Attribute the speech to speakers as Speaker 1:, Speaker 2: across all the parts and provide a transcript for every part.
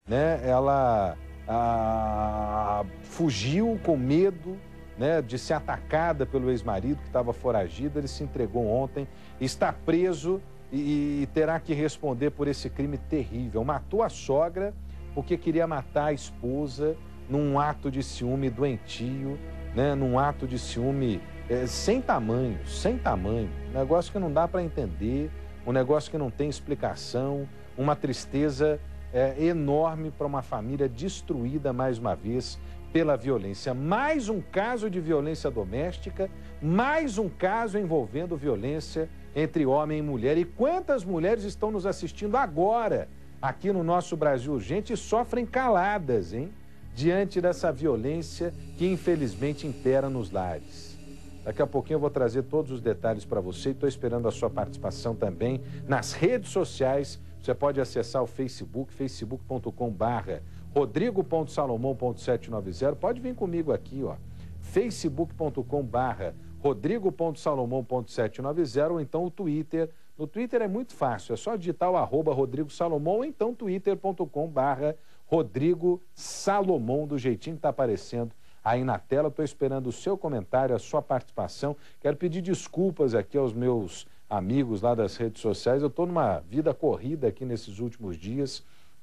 Speaker 1: né? Ela fugiu com medo, né, de ser atacada pelo ex-marido que estava foragido. Ele se entregou ontem, está preso e terá que responder por esse crime terrível. Matou a sogra porque queria matar a esposa num ato de ciúme doentio, né, num ato de ciúme sem tamanho, um negócio que não dá para entender, um negócio que não tem explicação, uma tristeza enorme para uma família destruída mais uma vez pela violência. Mais um caso de violência doméstica, mais um caso envolvendo violência entre homem e mulher. E quantas mulheres estão nos assistindo agora, aqui no nosso Brasil Urgente, e sofrem caladas, hein? Diante dessa violência que infelizmente impera nos lares. Daqui a pouquinho eu vou trazer todos os detalhes para você e estou esperando a sua participação também nas redes sociais. Você pode acessar o Facebook, facebook.com/rodrigo.salomão.790. Pode vir comigo aqui, ó, facebook.com/rodrigo.salomão.790, ou então o Twitter. No Twitter é muito fácil, é só digitar o @Rodrigo Salomão, ou então twitter.com/Rodrigo Salomão, do jeitinho que está aparecendo aí na tela. Estou esperando o seu comentário, a sua participação. Quero pedir desculpas aqui aos meus amigos lá das redes sociais. Eu estou numa vida corrida aqui nesses últimos dias,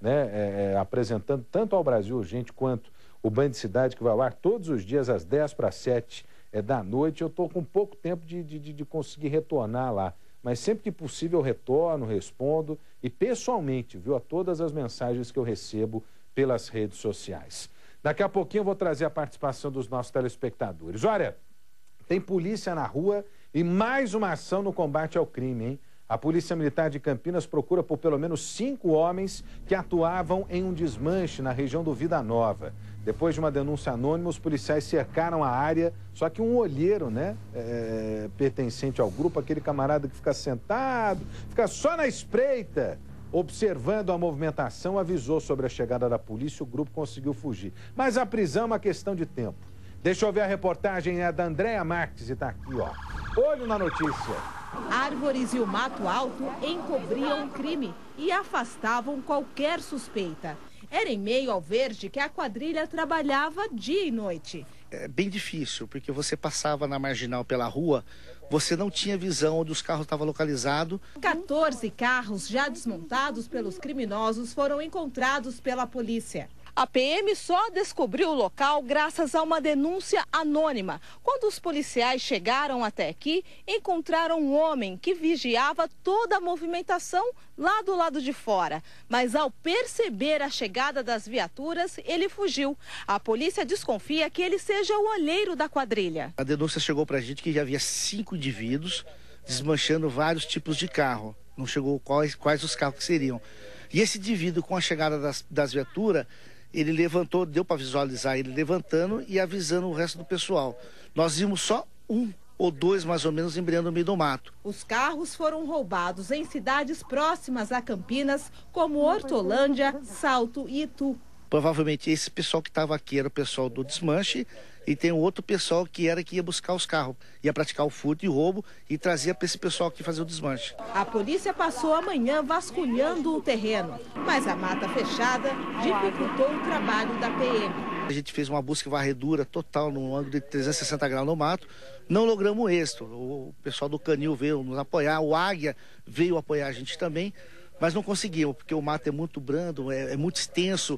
Speaker 1: né, apresentando tanto ao Brasil Urgente quanto o Band Cidade, que vai ao ar todos os dias às 6:50 da noite. Eu estou com pouco tempo de conseguir retornar lá, mas sempre que possível eu retorno, respondo e pessoalmente, viu, a todas as mensagens que eu recebo pelas redes sociais. Daqui a pouquinho eu vou trazer a participação dos nossos telespectadores. Olha, tem polícia na rua e mais uma ação no combate ao crime, hein? A Polícia Militar de Campinas procura por pelo menos 5 homens que atuavam em um desmanche na região do Vida Nova. Depois de uma denúncia anônima, os policiais cercaram a área, só que um olheiro, né, pertencente ao grupo, aquele camarada que fica sentado, fica só na espreita, observando a movimentação, avisou sobre a chegada da polícia. O grupo conseguiu fugir. Mas a prisão é uma questão de tempo. Deixa eu ver a reportagem, é da Andréa Marques, e está aqui, ó. Olho na notícia.
Speaker 2: Árvores e o mato alto encobriam o crime e afastavam qualquer suspeita. Era em meio ao verde que a quadrilha trabalhava dia e noite.
Speaker 3: É bem difícil, porque você passava na marginal pela rua, você não tinha visão onde os carros estavam localizados.
Speaker 2: 14 carros já desmontados pelos criminosos foram encontrados pela polícia. A PM só descobriu o local graças a uma denúncia anônima. Quando os policiais chegaram até aqui, encontraram um homem que vigiava toda a movimentação lá do lado de fora. Mas ao perceber a chegada das viaturas, ele fugiu. A polícia desconfia que ele seja o olheiro da quadrilha.
Speaker 3: A denúncia chegou para a gente que já havia 5 indivíduos desmanchando vários tipos de carro. Não chegou quais os carros que seriam. E esse indivíduo, com a chegada das viaturas, ele levantou, deu para visualizar ele levantando e avisando o resto do pessoal. Nós vimos só 1 ou 2, mais ou menos, embreando no meio do mato.
Speaker 2: Os carros foram roubados em cidades próximas a Campinas, como Hortolândia, Salto e Itu.
Speaker 3: Provavelmente esse pessoal que estava aqui era o pessoal do desmanche, e tem um outro pessoal que ia buscar os carros, ia praticar o furto e roubo e trazia para esse pessoal aqui fazer o desmanche.
Speaker 2: A polícia passou a manhã vasculhando o terreno, mas a mata fechada dificultou o trabalho da PM.
Speaker 3: A gente fez uma busca e varredura total no ângulo de 360 graus no mato, não logramos êxito. O pessoal do Canil veio nos apoiar, o Águia veio apoiar a gente também, mas não conseguimos, porque o mato é muito brando, é muito extenso,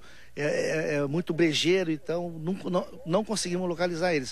Speaker 3: é muito brejeiro, então não conseguimos localizar eles.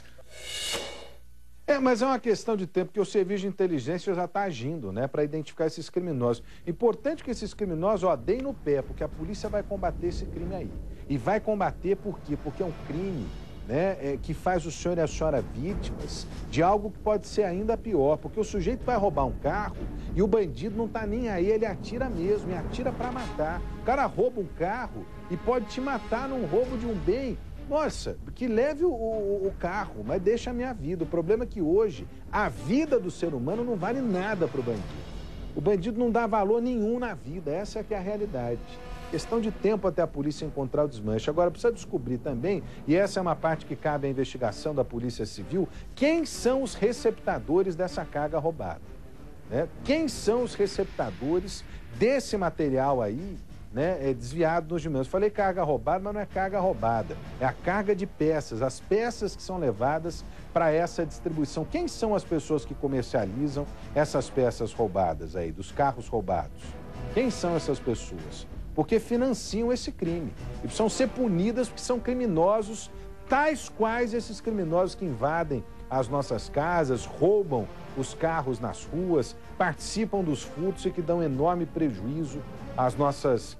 Speaker 1: Mas é uma questão de tempo, porque o serviço de inteligência já está agindo, né, para identificar esses criminosos. Importante que esses criminosos deem no pé, porque a polícia vai combater esse crime aí. E vai combater por quê? Porque é um crime, né, que faz o senhor e a senhora vítimas de algo que pode ser ainda pior, porque o sujeito vai roubar um carro e o bandido não está nem aí, ele atira mesmo, e atira para matar. O cara rouba um carro e pode te matar num roubo de um bem. Nossa, que leve o carro, mas deixa a minha vida. O problema é que hoje a vida do ser humano não vale nada para o bandido. O bandido não dá valor nenhum na vida, essa é que é a realidade. Questão de tempo até a polícia encontrar o desmanche. Agora, precisa descobrir também, e essa é uma parte que cabe à investigação da Polícia Civil, quem são os receptadores dessa carga roubada, né? Quem são os receptadores desse material aí, né, desviado nos meus. Falei carga roubada, mas não é carga roubada. É a carga de peças, as peças que são levadas para essa distribuição. Quem são as pessoas que comercializam essas peças roubadas aí, dos carros roubados? Quem são essas pessoas? Porque financiam esse crime. E precisam ser punidas porque são criminosos, tais quais esses criminosos que invadem as nossas casas, roubam os carros nas ruas, participam dos furtos e que dão enorme prejuízo às nossas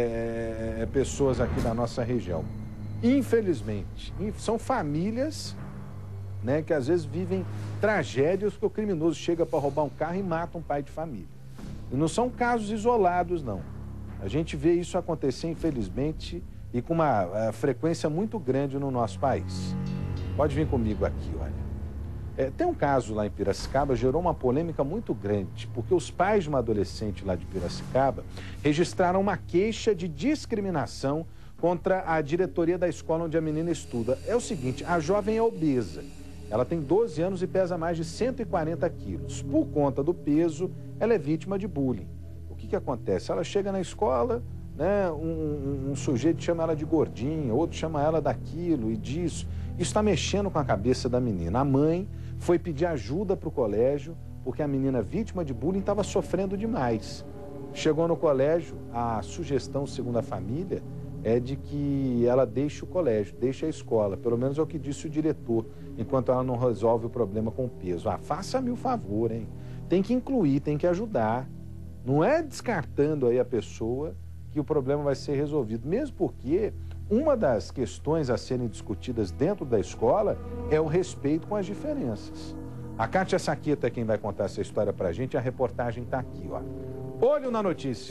Speaker 1: pessoas aqui da nossa região. Infelizmente, são famílias, né, que às vezes vivem tragédias porque o criminoso chega para roubar um carro e mata um pai de família. E não são casos isolados, não. A gente vê isso acontecer, infelizmente, e com uma frequência muito grande no nosso país. Pode vir comigo aqui, olha. Tem um caso lá em Piracicaba, gerou uma polêmica muito grande, porque os pais de uma adolescente lá de Piracicaba registraram uma queixa de discriminação contra a diretoria da escola onde a menina estuda. É o seguinte, a jovem é obesa. Ela tem 12 anos e pesa mais de 140 quilos. Por conta do peso, ela é vítima de bullying. O que acontece? Ela chega na escola, né, um sujeito chama ela de gordinha, outro chama ela daquilo e disso. Isso está mexendo com a cabeça da menina. A mãe foi pedir ajuda para o colégio, porque a menina vítima de bullying estava sofrendo demais. Chegou no colégio, a sugestão, segundo a família, é de que ela deixe o colégio, deixe a escola. Pelo menos é o que disse o diretor, enquanto ela não resolve o problema com o peso. Faça-me o favor, hein? Tem que incluir, tem que ajudar. Não é descartando aí a pessoa que o problema vai ser resolvido. Mesmo porque uma das questões a serem discutidas dentro da escola é o respeito com as diferenças. A Kátia Saqueta é quem vai contar essa história pra gente. A reportagem tá aqui, ó. Olho na notícia.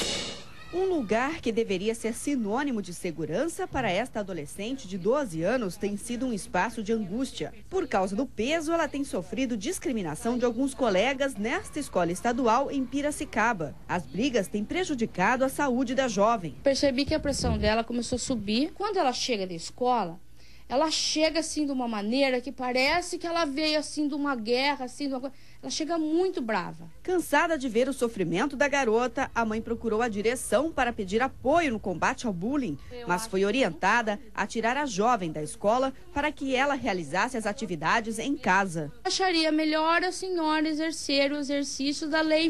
Speaker 4: Um lugar que deveria ser sinônimo de segurança para esta adolescente de 12 anos tem sido um espaço de angústia. Por causa do peso, ela tem sofrido discriminação de alguns colegas nesta escola estadual em Piracicaba. As brigas têm prejudicado a saúde da jovem.
Speaker 5: Percebi que a pressão dela começou a subir. Quando ela chega da escola, ela chega assim de uma maneira que parece que ela veio assim de uma guerra, assim, de uma... ela chega muito brava.
Speaker 4: Cansada de ver o sofrimento da garota, a mãe procurou a direção para pedir apoio no combate ao bullying, mas foi orientada a tirar a jovem da escola para que ela realizasse as atividades em casa.
Speaker 5: Acharia melhor a senhora exercer o exercício da Lei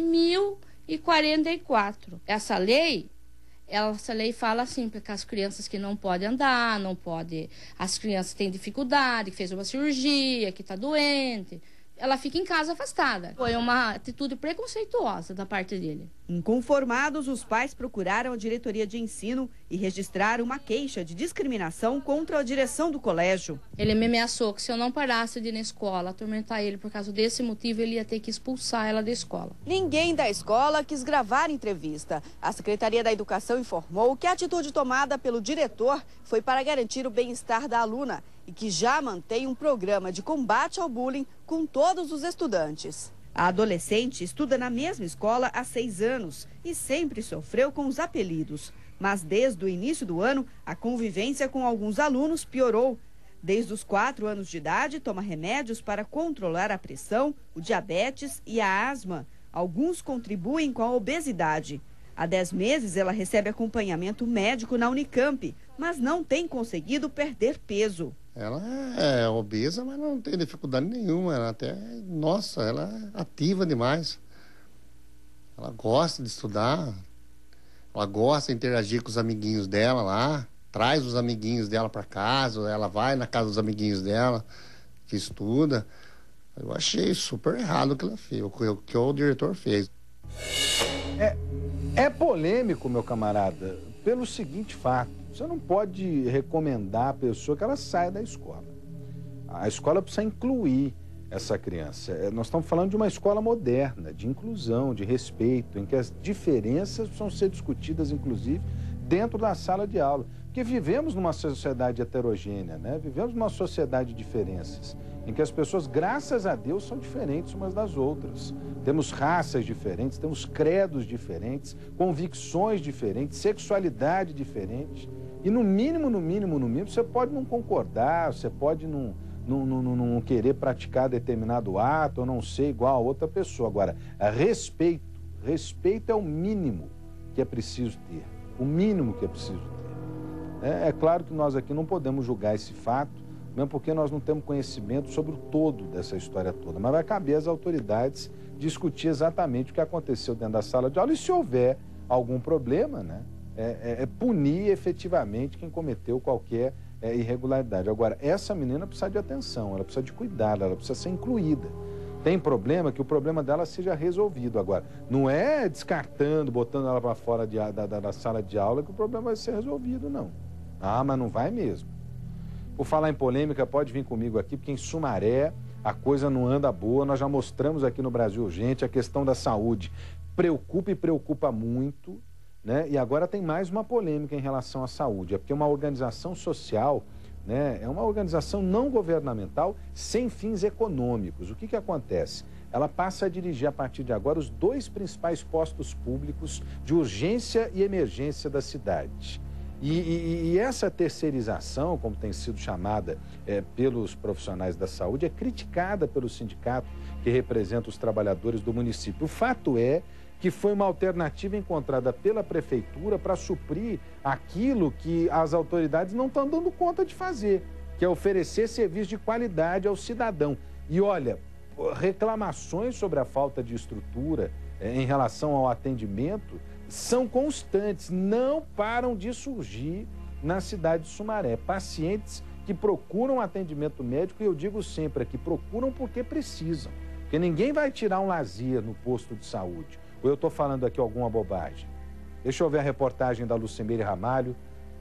Speaker 5: 1044. Essa lei fala assim, porque as crianças que não podem andar, as crianças que têm dificuldade, que fez uma cirurgia, que está doente, ela fica em casa afastada. Foi uma atitude preconceituosa da parte dele.
Speaker 4: Inconformados, os pais procuraram a diretoria de ensino e registraram uma queixa de discriminação contra a direção do colégio.
Speaker 5: Ele me ameaçou que se eu não parasse de ir na escola, atormentar ele por causa desse motivo, ele ia ter que expulsar ela da escola.
Speaker 4: Ninguém da escola quis gravar entrevista. A Secretaria da Educação informou que a atitude tomada pelo diretor foi para garantir o bem-estar da aluna e que já mantém um programa de combate ao bullying com todos os estudantes. A adolescente estuda na mesma escola há 6 anos e sempre sofreu com os apelidos. Mas desde o início do ano, a convivência com alguns alunos piorou. Desde os 4 anos de idade, toma remédios para controlar a pressão, o diabetes e a asma. Alguns contribuem com a obesidade. Há 10 meses, ela recebe acompanhamento médico na Unicamp, mas não tem conseguido perder peso.
Speaker 6: Ela é obesa, mas não tem dificuldade nenhuma. Ela ela é ativa demais. Ela gosta de estudar. Ela gosta de interagir com os amiguinhos dela lá. Traz os amiguinhos dela para casa. Ela vai na casa dos amiguinhos dela, que estuda. Eu achei super errado o que ela fez, o que o diretor fez.
Speaker 1: É polêmico, meu camarada, pelo seguinte fato. Você não pode recomendar à pessoa que ela saia da escola. A escola precisa incluir essa criança. Nós estamos falando de uma escola moderna, de inclusão, de respeito, em que as diferenças precisam ser discutidas, inclusive, dentro da sala de aula. Porque vivemos numa sociedade heterogênea, né? Vivemos numa sociedade de diferenças, em que as pessoas, graças a Deus, são diferentes umas das outras. Temos raças diferentes, temos credos diferentes, convicções diferentes, sexualidade diferente. E no mínimo, você pode não concordar, você pode não querer praticar determinado ato ou não ser igual a outra pessoa. Agora, respeito é o mínimo que é preciso ter. o mínimo que é preciso ter. É claro que nós aqui não podemos julgar esse fato, mesmo porque nós não temos conhecimento sobre o todo dessa história toda, mas vai caber às autoridades discutir exatamente o que aconteceu dentro da sala de aula e, se houver algum problema, né, punir efetivamente quem cometeu qualquer irregularidade. Agora, essa menina precisa de atenção, ela precisa de cuidado, ela precisa ser incluída. Tem problema, que o problema dela seja resolvido. Agora, não é descartando, botando ela para fora da sala de aula que o problema vai ser resolvido, não. Ah, mas não vai mesmo. Por falar em polêmica, pode vir comigo aqui, porque em Sumaré a coisa não anda boa. Nós já mostramos aqui no Brasil Urgente a questão da saúde. Preocupa e preocupa muito, né? E agora tem mais uma polêmica em relação à saúde. É porque uma organização social, né, é uma organização não governamental sem fins econômicos. O que acontece? Ela passa a dirigir a partir de agora os 2 principais postos públicos de urgência e emergência da cidade. E essa terceirização, como tem sido chamada pelos profissionais da saúde, é criticada pelo sindicato que representa os trabalhadores do município. O fato é que foi uma alternativa encontrada pela prefeitura para suprir aquilo que as autoridades não estão dando conta de fazer, que é oferecer serviço de qualidade ao cidadão. E olha, reclamações sobre a falta de estrutura em relação ao atendimento são constantes, não param de surgir na cidade de Sumaré. Pacientes que procuram atendimento médico, e eu digo sempre aqui, procuram porque precisam. Porque ninguém vai tirar um lazer no posto de saúde. Ou eu estou falando aqui alguma bobagem? Deixa eu ver a reportagem da Lucimere Ramalho.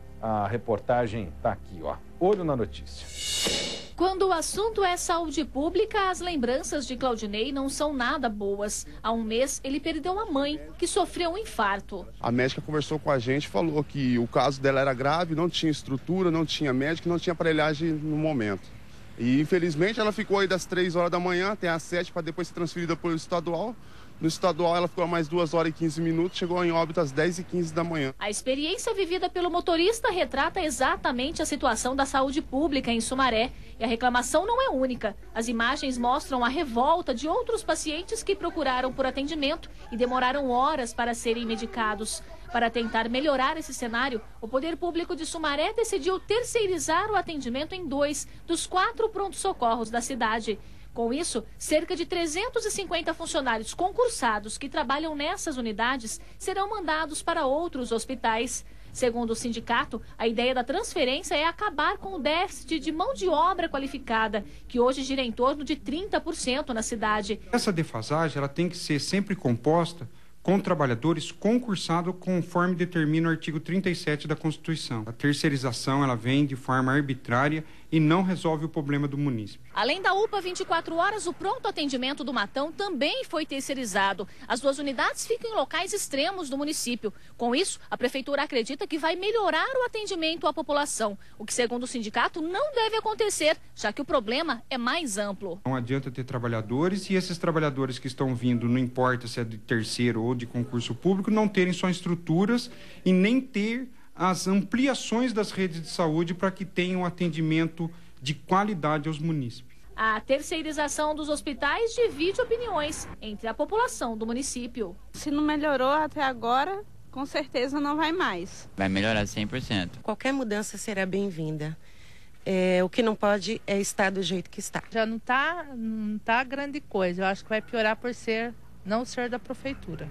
Speaker 1: A reportagem está aqui, ó. Olho na notícia.
Speaker 7: Quando o assunto é saúde pública, as lembranças de Claudinei não são nada boas. Há um mês, ele perdeu a mãe, que sofreu um infarto.
Speaker 8: A médica conversou com a gente, falou que o caso dela era grave, não tinha estrutura, não tinha médico, não tinha aparelhagem no momento. E, infelizmente, ela ficou aí das 3 horas da manhã até às 7 para depois ser transferida para o estadual. No estadual, ela ficou mais 2 horas e 15 minutos, chegou em óbito às 10h15 da manhã.
Speaker 7: A experiência vivida pelo motorista retrata exatamente a situação da saúde pública em Sumaré. E a reclamação não é única. As imagens mostram a revolta de outros pacientes que procuraram por atendimento e demoraram horas para serem medicados. Para tentar melhorar esse cenário, o Poder Público de Sumaré decidiu terceirizar o atendimento em 2 dos 4 prontos-socorros da cidade. Com isso, cerca de 350 funcionários concursados que trabalham nessas unidades serão mandados para outros hospitais. Segundo o sindicato, a ideia da transferência é acabar com o déficit de mão de obra qualificada, que hoje gira em torno de 30% na cidade.
Speaker 9: Essa defasagem ela tem que ser sempre composta com trabalhadores concursados conforme determina o artigo 37 da Constituição. A terceirização ela vem de forma arbitrária e não resolve o problema do município.
Speaker 7: Além da UPA 24 horas, o pronto atendimento do Matão também foi terceirizado. As 2 unidades ficam em locais extremos do município. Com isso, a prefeitura acredita que vai melhorar o atendimento à população, o que, segundo o sindicato, não deve acontecer, já que o problema é mais amplo.
Speaker 9: Não adianta ter trabalhadores e esses trabalhadores que estão vindo, não importa se é de terceiro ou de concurso público, não terem só estruturas e nem ter as ampliações das redes de saúde para que tenham atendimento de qualidade aos munícipes.
Speaker 7: A terceirização dos hospitais divide opiniões entre a população do município.
Speaker 10: Se não melhorou até agora, com certeza não vai mais.
Speaker 11: Vai melhorar 100%.
Speaker 12: Qualquer mudança será bem-vinda. O que não pode é estar do jeito que está.
Speaker 13: Já não tá grande coisa. Eu acho que vai piorar por não ser da prefeitura.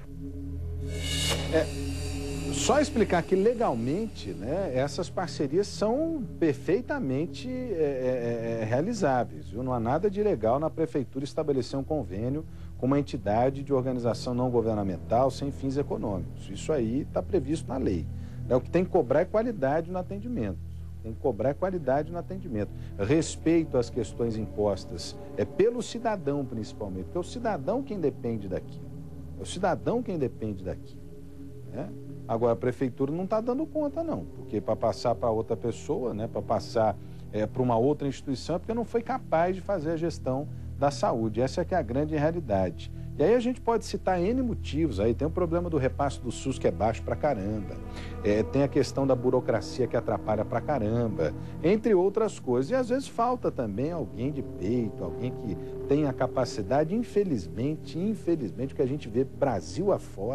Speaker 1: Só explicar que legalmente, né, essas parcerias são perfeitamente realizáveis. Viu? Não há nada de ilegal na prefeitura estabelecer um convênio com uma entidade de organização não governamental sem fins econômicos. Isso aí está previsto na lei. O que tem que cobrar é qualidade no atendimento. Tem que cobrar qualidade no atendimento. Respeito às questões impostas pelo cidadão, principalmente, porque é o cidadão quem depende daquilo. É o cidadão quem depende daquilo. Né? Agora, a prefeitura não está dando conta, não, porque para passar para outra pessoa, né, para passar para uma outra instituição, é porque não foi capaz de fazer a gestão da saúde. Essa é que é a grande realidade. E aí a gente pode citar N motivos. Aí tem o problema do repasse do SUS, que é baixo pra caramba. Tem a questão da burocracia, que atrapalha pra caramba, entre outras coisas. E às vezes falta também alguém de peito, alguém que tenha a capacidade. Infelizmente, o que a gente vê Brasil afora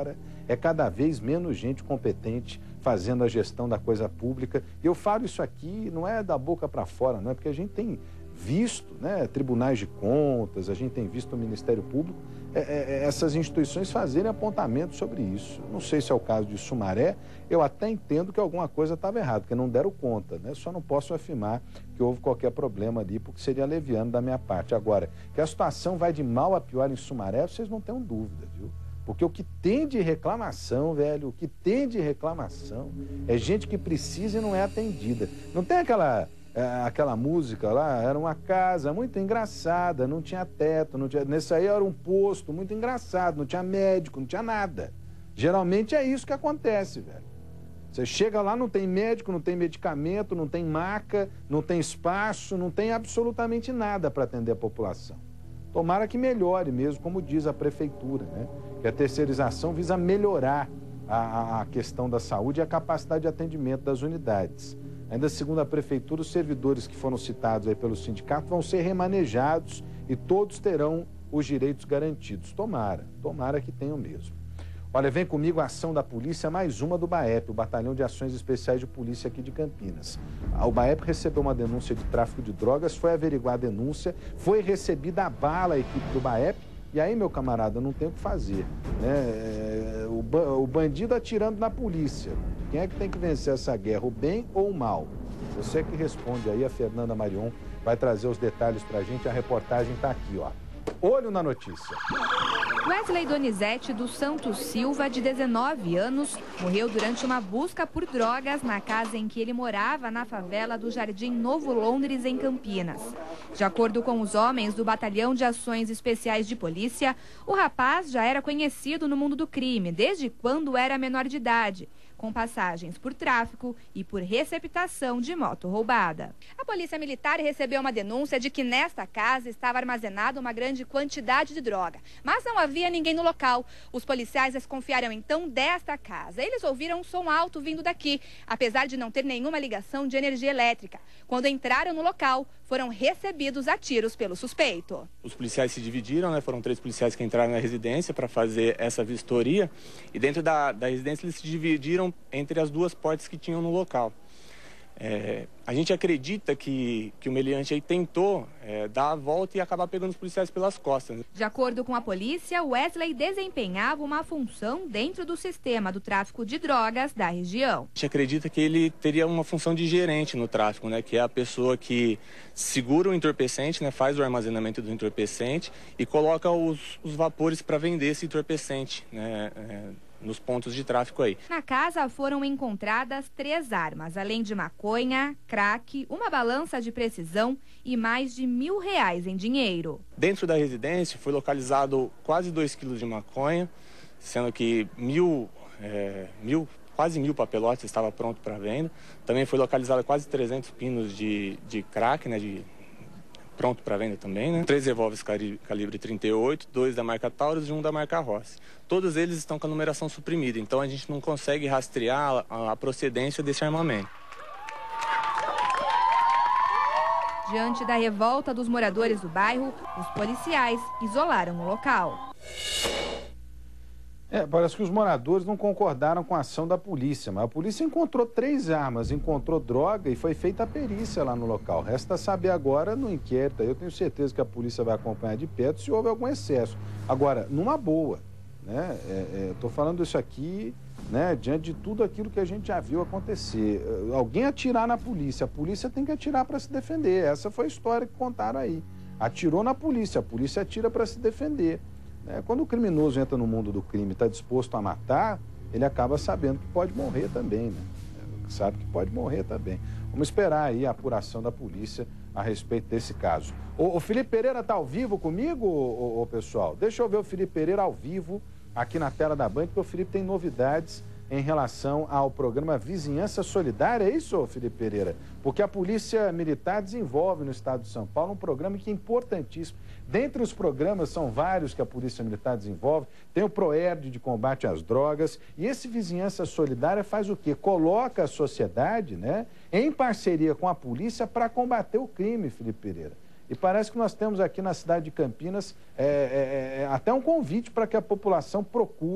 Speaker 1: é cada vez menos gente competente fazendo a gestão da coisa pública. Eu falo isso aqui, não é da boca para fora, não é porque a gente tem visto, né, tribunais de contas, a gente tem visto o Ministério Público, essas instituições fazerem apontamentos sobre isso. Não sei se é o caso de Sumaré, eu até entendo que alguma coisa estava errada, porque não deram conta, né? Só não posso afirmar que houve qualquer problema ali, porque seria leviano da minha parte. Agora, que a situação vai de mal a pior em Sumaré, vocês não tenham dúvida, viu? Porque o que tem de reclamação, velho, o que tem de reclamação é gente que precisa e não é atendida. Não tem aquela música lá, era uma casa muito engraçada, não tinha teto, não tinha... nesse aí era um posto muito engraçado, não tinha médico, não tinha nada. Geralmente é isso que acontece, velho. Você chega lá, não tem médico, não tem medicamento, não tem maca, não tem espaço, não tem absolutamente nada para atender a população. Tomara que melhore mesmo, como diz a prefeitura, né? Que a terceirização visa melhorar a questão da saúde e a capacidade de atendimento das unidades. Ainda segundo a prefeitura, os servidores que foram citados aí pelo sindicato vão ser remanejados e todos terão os direitos garantidos. Tomara que tenham mesmo. Olha, vem comigo a ação da polícia, mais uma do BAEP, o Batalhão de Ações Especiais de Polícia aqui de Campinas. O BAEP recebeu uma denúncia de tráfico de drogas, foi averiguar a denúncia, foi recebida a bala a equipe do BAEP, e aí, meu camarada, não tem o que fazer, né? O bandido atirando na polícia. Quem é que tem que vencer essa guerra, o bem ou o mal? Você que responde aí, a Fernanda Marion vai trazer os detalhes pra gente, a reportagem tá aqui, ó. Olho na notícia.
Speaker 11: Wesley Donizete dos Santos Silva, de 19 anos, morreu durante uma busca por drogas na casa em que ele morava na favela do Jardim Novo Londres, em Campinas. De acordo com os homens do Batalhão de Ações Especiais de Polícia, o rapaz já era conhecido no mundo do crime desde quando era menor de idade, com passagens por tráfico e por receptação de moto roubada. A Polícia Militar recebeu uma denúncia de que nesta casa estava armazenada uma grande quantidade de droga, mas não havia ninguém no local. Os policiais desconfiaram então desta casa. Eles ouviram um som alto vindo daqui, apesar de não ter nenhuma ligação de energia elétrica. Quando entraram no local, foram recebidos a tiros pelo suspeito.
Speaker 14: Os policiais se dividiram, né? Foram 3 policiais que entraram na residência para fazer essa vistoria, e dentro da residência eles se dividiram entre as 2 portas que tinham no local. A gente acredita que o meliante aí tentou dar a volta e acabar pegando os policiais pelas costas.
Speaker 11: De acordo com a polícia, Wesley desempenhava uma função dentro do sistema do tráfico de drogas da região.
Speaker 14: A gente acredita que ele teria uma função de gerente no tráfico, né? Que é a pessoa que segura o entorpecente, né? Faz o armazenamento do entorpecente e coloca os vapores para vender esse entorpecente, né? Nos pontos de tráfico aí.
Speaker 11: Na casa foram encontradas 3 armas, além de maconha, crack, uma balança de precisão e mais de R$1.000 em dinheiro.
Speaker 14: Dentro da residência foi localizado quase 2 quilos de maconha, sendo que quase 1.000 papelotes estava pronto para venda. Também foi localizado quase 300 pinos de crack, né, pronto para venda também, né? 3 revólveres calibre 38, 2 da marca Taurus e 1 da marca Rossi. Todos eles estão com a numeração suprimida, então a gente não consegue rastrear a procedência desse armamento.
Speaker 11: Diante da revolta dos moradores do bairro, os policiais isolaram o local.
Speaker 1: Parece que os moradores não concordaram com a ação da polícia, mas a polícia encontrou 3 armas, encontrou droga e foi feita a perícia lá no local. Resta saber agora no inquérito. Eu tenho certeza que a polícia vai acompanhar de perto se houve algum excesso. Agora, numa boa, né? Estou falando isso aqui, né, diante de tudo aquilo que a gente já viu acontecer. Alguém atirar na polícia, a polícia tem que atirar para se defender. Essa foi a história que contaram aí. Atirou na polícia, a polícia atira para se defender. Quando o criminoso entra no mundo do crime e está disposto a matar, ele acaba sabendo que pode morrer também, né? Sabe que pode morrer também. Vamos esperar aí a apuração da polícia a respeito desse caso. O Felipe Pereira está ao vivo comigo, pessoal? Deixa eu ver o Felipe Pereira ao vivo aqui na tela da Band, porque o Felipe tem novidades em relação ao programa Vizinhança Solidária. É isso, Felipe Pereira? Porque a Polícia Militar desenvolve no estado de São Paulo um programa que é importantíssimo. Dentre os programas, são vários que a Polícia Militar desenvolve. Tem o PROERD de combate às drogas. E esse Vizinhança Solidária faz o quê? Coloca a sociedade, né, em parceria com a polícia para combater o crime, Felipe Pereira. E parece que nós temos aqui na cidade de Campinas até um convite para que a população procure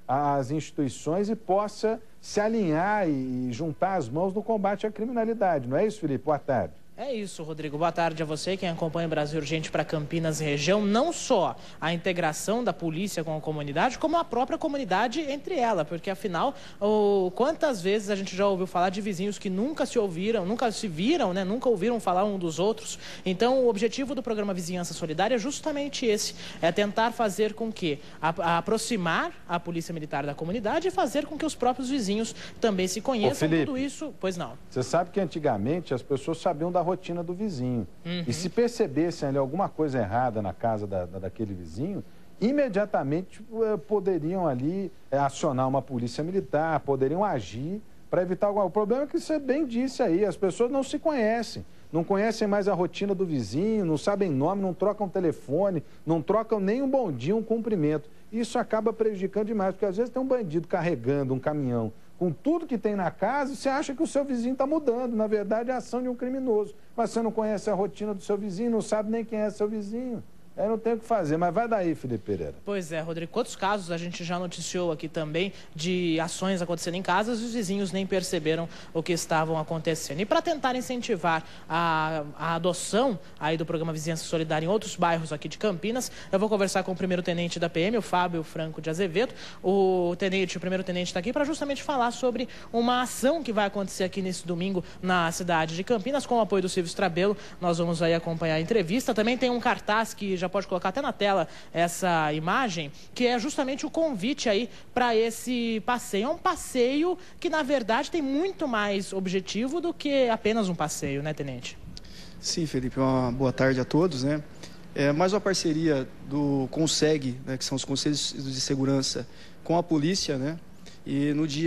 Speaker 1: as instituições e possa se alinhar e juntar as mãos no combate à criminalidade. Não é isso, Felipe? Boa tarde.
Speaker 15: É isso, Rodrigo. Boa tarde a você, quem acompanha o Brasil Urgente para Campinas e região. Não só a integração da polícia com a comunidade, como a própria comunidade entre ela, porque afinal, quantas vezes a gente já ouviu falar de vizinhos que nunca se ouviram, nunca se viram, né? Nunca ouviram falar um dos outros. Então, o objetivo do programa Vizinhança Solidária é justamente esse, é tentar fazer com que, aproximar a polícia militar da comunidade e fazer com que os próprios vizinhos também se conheçam.
Speaker 1: Felipe,
Speaker 15: tudo isso, pois não.
Speaker 1: Você sabe que antigamente as pessoas sabiam da rotina do vizinho. E se percebessem ali alguma coisa errada na casa daquele vizinho, imediatamente poderiam ali acionar uma polícia militar, poderiam agir para evitar algum... O problema é que você bem disse aí, as pessoas não se conhecem, não conhecem mais a rotina do vizinho, não sabem nome, não trocam telefone, não trocam nem um bom dia, um cumprimento. Isso acaba prejudicando demais, porque às vezes tem um bandido carregando um caminhão com tudo que tem na casa, você acha que o seu vizinho está mudando. Na verdade, é a ação de um criminoso. Mas você não conhece a rotina do seu vizinho, não sabe nem quem é seu vizinho. Aí não tem o que fazer, mas vai daí, Felipe Pereira.
Speaker 15: Pois é, Rodrigo, quantos casos a gente já noticiou aqui também de ações acontecendo em casas e os vizinhos nem perceberam o que estavam acontecendo. E para tentar incentivar a adoção aí do programa Vizinhança Solidária em outros bairros aqui de Campinas, eu vou conversar com o primeiro-tenente da PM, o Fábio Franco de Azevedo. O primeiro-tenente está aqui para justamente falar sobre uma ação que vai acontecer aqui nesse domingo na cidade de Campinas, com o apoio do Silvio Strabello. Nós vamos aí acompanhar a entrevista. Também tem um cartaz que já pode colocar até na tela essa imagem, que é justamente o convite aí para esse passeio. É um passeio que, na verdade, tem muito mais objetivo do que apenas um passeio, né, Tenente?
Speaker 16: Sim, Felipe, uma boa tarde a todos, né? É mais uma parceria do CONSEG, né, que são os Conselhos de Segurança, com a polícia, né? E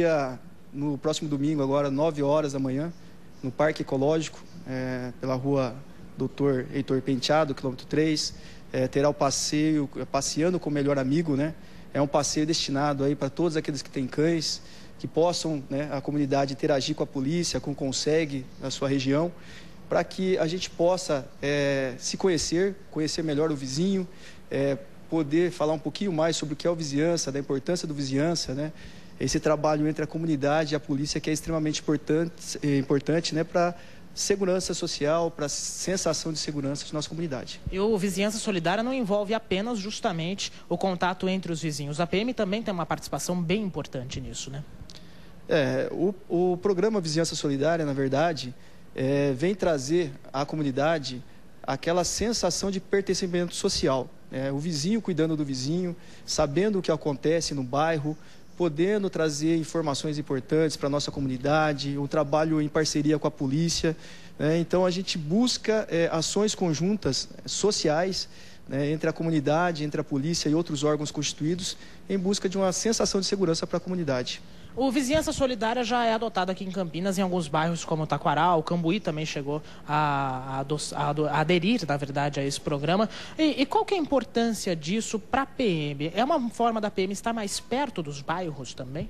Speaker 16: no próximo domingo, agora, 9 horas da manhã, no Parque Ecológico, pela rua Dr. Heitor Penteado, quilômetro 3, terá o passeio Passeando com o Melhor Amigo, né? É um passeio destinado aí para todos aqueles que têm cães, que possam, né, a comunidade interagir com a polícia, com o CONSEG na sua região, para que a gente possa se conhecer melhor o vizinho, poder falar um pouquinho mais sobre o que é o vizinhança, da importância do vizinhança, né? Esse trabalho entre a comunidade e a polícia que é extremamente importante, né, para segurança social, para a sensação de segurança de nossa comunidade.
Speaker 15: E o Vizinhança Solidária não envolve apenas justamente o contato entre os vizinhos. A PM também tem uma participação bem importante nisso, né?
Speaker 16: O programa Vizinhança Solidária, na verdade, vem trazer à comunidade aquela sensação de pertencimento social. O vizinho cuidando do vizinho, sabendo o que acontece no bairro, podendo trazer informações importantes para a nossa comunidade, um trabalho em parceria com a polícia. Então, a gente busca ações conjuntas sociais, entre a comunidade, entre a polícia e outros órgãos constituídos, em busca de uma sensação de segurança para a comunidade.
Speaker 15: O Vizinhança Solidária já é adotado aqui em Campinas, em alguns bairros como Taquaral, Cambuí também chegou a aderir, na verdade, a esse programa. E qual que é a importância disso para a PM? É uma forma da PM estar mais perto dos bairros também?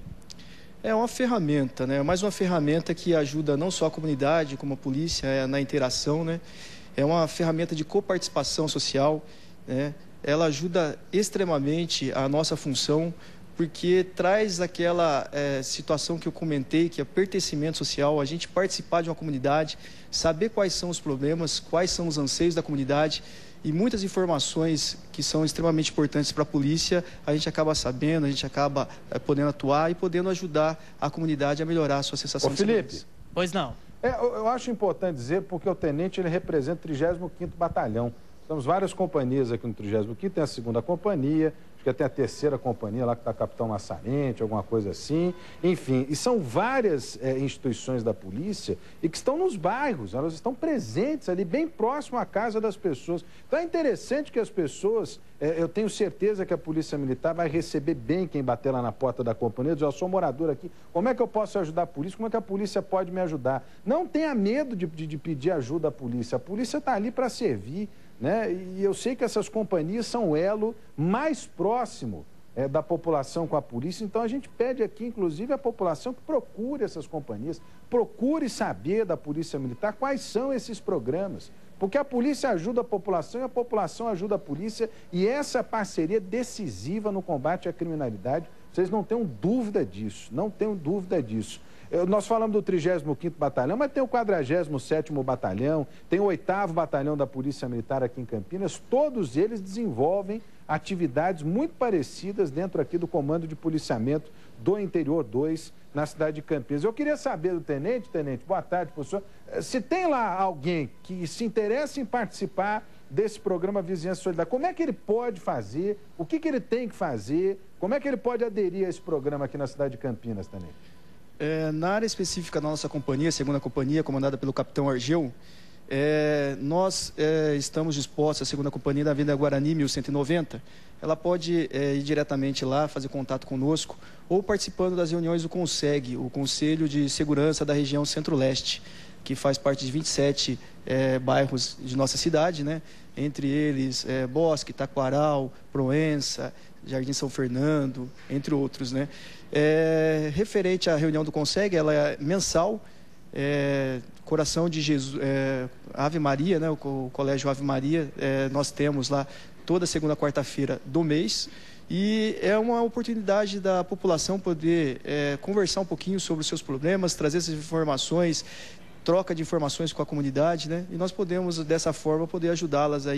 Speaker 16: É uma ferramenta, né? Mais uma ferramenta que ajuda não só a comunidade, como a polícia, na interação, né? É uma ferramenta de coparticipação social, né? Ela ajuda extremamente a nossa função, porque traz aquela situação que eu comentei, que é pertencimento social, a gente participar de uma comunidade, saber quais são os problemas, quais são os anseios da comunidade, e muitas informações que são extremamente importantes para a polícia, a gente acaba sabendo, a gente acaba podendo atuar e podendo ajudar a comunidade a melhorar a sua sensação de segurança.
Speaker 1: Felipe.
Speaker 15: Pois não.
Speaker 1: Eu acho importante dizer, porque o tenente ele representa o 35º Batalhão. Temos várias companhias aqui no 35º, tem a 2ª companhia, acho que até a 3ª companhia lá que está Capitão Massarente, alguma coisa assim. Enfim, e são várias instituições da polícia e que estão nos bairros, elas estão presentes ali, bem próximo à casa das pessoas. Então é interessante que as pessoas, eu tenho certeza que a Polícia Militar vai receber bem quem bater lá na porta da companhia, dizer, eu sou morador aqui, como é que eu posso ajudar a polícia, como é que a polícia pode me ajudar? Não tenha medo de pedir ajuda à polícia, a polícia está ali para servir. Né? E eu sei que essas companhias são o elo mais próximo da população com a polícia, então a gente pede aqui, inclusive, à população que procure essas companhias, procure saber da Polícia Militar quais são esses programas, porque a polícia ajuda a população e a população ajuda a polícia, e essa parceria decisiva no combate à criminalidade. Vocês não tenham dúvida disso, não tenham dúvida disso. Nós falamos do 35º Batalhão, mas tem o 47º Batalhão, tem o 8º Batalhão da Polícia Militar aqui em Campinas. Todos eles desenvolvem atividades muito parecidas dentro aqui do Comando de Policiamento do Interior 2, na cidade de Campinas. Eu queria saber do tenente, boa tarde, professor, se tem lá alguém que se interessa em participar desse programa Vizinhança Solidária, como é que ele pode fazer, o que ele tem que fazer, como é que ele pode aderir a esse programa aqui na cidade de Campinas, tenente?
Speaker 16: Na área específica da nossa companhia, segunda companhia, comandada pelo capitão Argeu, nós estamos dispostos, a segunda companhia da Avenida Guarani 1190, ela pode ir diretamente lá, fazer contato conosco, ou participando das reuniões do CONSEG, o Conselho de Segurança da região Centro-Leste, que faz parte de 27 bairros de nossa cidade, né? Entre eles Bosque, Taquaral, Proença, Jardim São Fernando, entre outros, né? Referente à reunião do CONSEG, ela é mensal, Coração de Jesus, Ave Maria, né? O Colégio Ave Maria, nós temos lá toda segunda quarta-feira do mês, e é uma oportunidade da população poder conversar um pouquinho sobre os seus problemas, trazer essas informações, troca de informações com a comunidade, né? E nós podemos, dessa forma, poder ajudá-los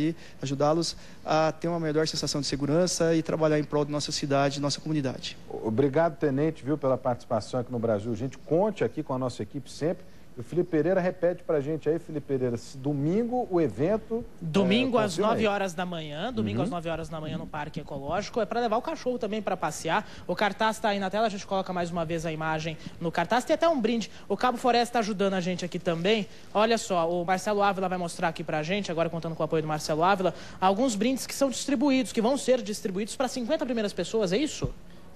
Speaker 16: a ter uma melhor sensação de segurança e trabalhar em prol da nossa cidade, nossa comunidade.
Speaker 1: Obrigado, tenente, pela participação aqui no Brasil. Gente, conte aqui com a nossa equipe sempre. O Felipe Pereira repete pra gente aí, Felipe Pereira, domingo o evento...
Speaker 15: Domingo às 9 horas da manhã, às 9 horas da manhã no Parque Ecológico, é para levar o cachorro também para passear. O cartaz está aí na tela, a gente coloca mais uma vez a imagem no cartaz, tem até um brinde. O Cabo Floresta está ajudando a gente aqui também. Olha só, o Marcelo Ávila vai mostrar aqui pra gente, agora contando com o apoio do Marcelo Ávila, alguns brindes que são distribuídos, que vão ser distribuídos para 50 primeiras pessoas, é isso?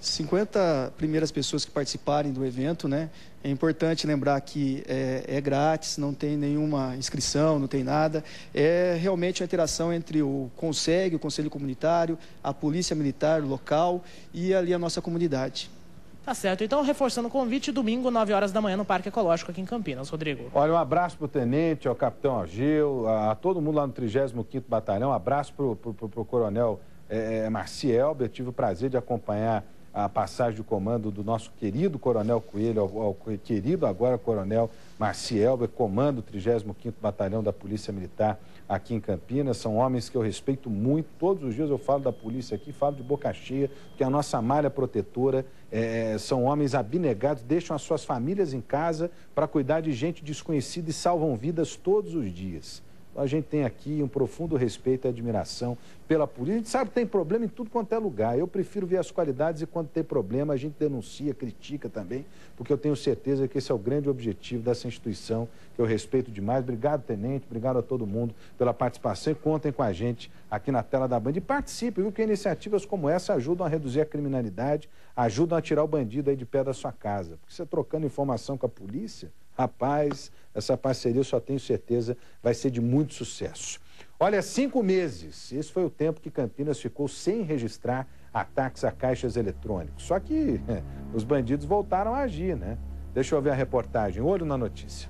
Speaker 16: 50 primeiras pessoas que participarem do evento, né? É importante lembrar que é grátis, não tem nenhuma inscrição, não tem nada. É realmente a interação entre o CONSEG, o Conselho Comunitário, a Polícia Militar local e ali a nossa comunidade.
Speaker 15: Tá certo. Então, reforçando o convite, domingo, 9 horas da manhã, no Parque Ecológico aqui em Campinas. Rodrigo.
Speaker 1: Olha, um abraço pro tenente, ao capitão Argeu, a todo mundo lá no 35º Batalhão. Um abraço pro coronel Marciel. Eu tive o prazer de acompanhar a passagem de comando do nosso querido Coronel Coelho ao querido agora Coronel Marciel, comando o 35º Batalhão da Polícia Militar aqui em Campinas. São homens que eu respeito muito. Todos os dias eu falo da polícia aqui, falo de boca cheia, que é a nossa malha protetora. São homens abnegados, deixam as suas famílias em casa para cuidar de gente desconhecida e salvam vidas todos os dias. A gente tem aqui um profundo respeito e admiração pela polícia. A gente sabe que tem problema em tudo quanto é lugar. Eu prefiro ver as qualidades e quando tem problema a gente denuncia, critica também, porque eu tenho certeza que esse é o grande objetivo dessa instituição que eu respeito demais. Obrigado, tenente, obrigado a todo mundo pela participação e contem com a gente aqui na tela da Band. E participem, viu, que iniciativas como essa ajudam a reduzir a criminalidade, ajudam a tirar o bandido aí de pé da sua casa. Porque você trocando informação com a polícia, rapaz, essa parceria, eu só tenho certeza, vai ser de muito sucesso. Olha, 5 meses, esse foi o tempo que Campinas ficou sem registrar ataques a caixas eletrônicos. Só que os bandidos voltaram a agir, né? Deixa eu ver a reportagem, olho na notícia.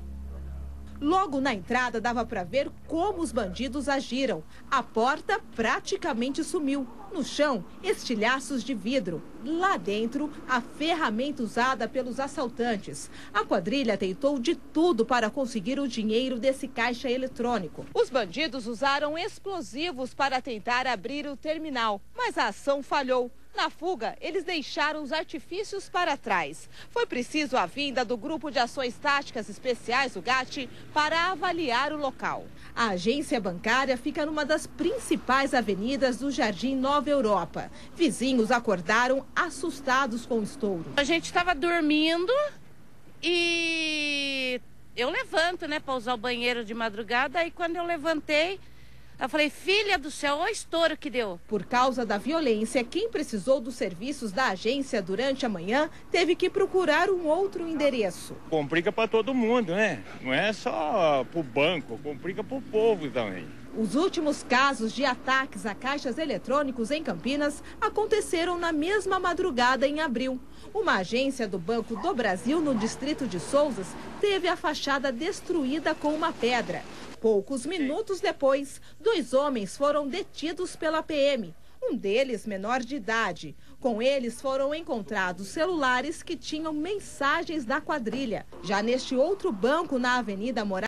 Speaker 2: Logo na entrada dava para ver como os bandidos agiram. A porta praticamente sumiu. No chão, estilhaços de vidro. Lá dentro, a ferramenta usada pelos assaltantes. A quadrilha tentou de tudo para conseguir o dinheiro desse caixa eletrônico. Os bandidos usaram explosivos para tentar abrir o terminal, mas a ação falhou. Na fuga, eles deixaram os artifícios para trás. Foi preciso a vinda do Grupo de Ações Táticas Especiais, o GAT, para avaliar o local. A agência bancária fica numa das principais avenidas do Jardim Nova Europa. Vizinhos acordaram assustados com o estouro.
Speaker 17: A gente estava dormindo e eu levanto, né, para usar o banheiro de madrugada. Aí quando eu levantei, eu falei, filha do céu, olha o estouro que deu.
Speaker 2: Por causa da violência, quem precisou dos serviços da agência durante a manhã teve que procurar um outro endereço.
Speaker 18: Complica para todo mundo, né? Não é só para o banco, complica para o povo também.
Speaker 2: Os últimos casos de ataques a caixas eletrônicos em Campinas aconteceram na mesma madrugada em abril. Uma agência do Banco do Brasil, no distrito de Souzas, teve a fachada destruída com uma pedra. Poucos minutos depois, 2 homens foram detidos pela PM. Um deles, menor de idade. Com eles foram encontrados celulares que tinham mensagens da quadrilha. Já neste outro banco na Avenida Moraes